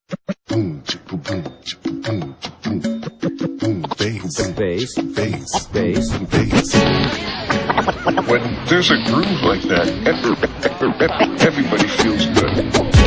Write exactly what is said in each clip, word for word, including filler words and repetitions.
Boom, boom, boom, boom, boom, boom, bass, bass, bass, bass, bass. When there's a groove like that, every, everybody feels good.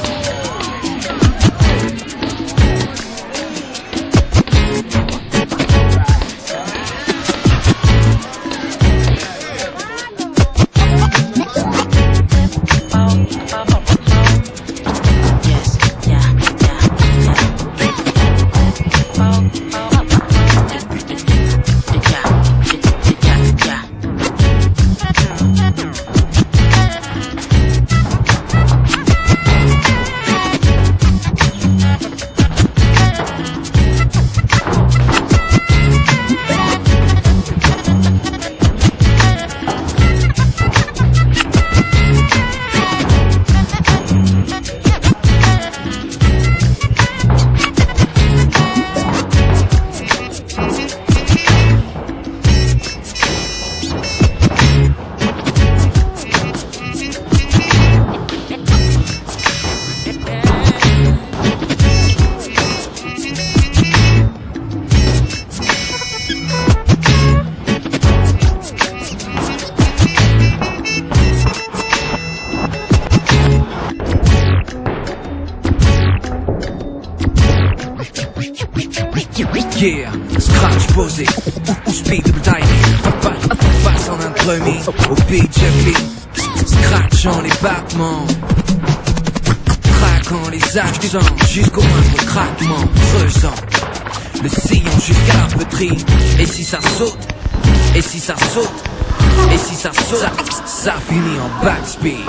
Yeah, scratch posé, ou speed timing, passe en intromis, au beat scratch en les battements, craquant les accents, jusqu'au moindre craquement, creusant le sillon jusqu'à la poitrine. Et si ça saute, et si ça saute, et si ça saute, ça, ça finit en backspeed.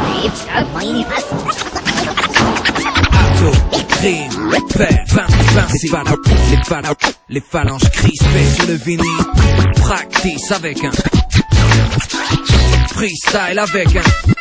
Rime, père, pincé, les phalanges, les phalanges crispées sur le vinyle. Practice avec un freestyle avec un